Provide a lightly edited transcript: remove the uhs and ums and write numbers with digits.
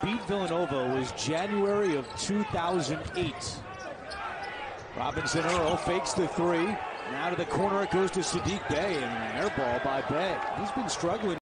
beat Villanova was January of 2008. Robinson Earl fakes the three. Now to the corner it goes to Sadiq Bey, and an air ball by Bey. He's been struggling.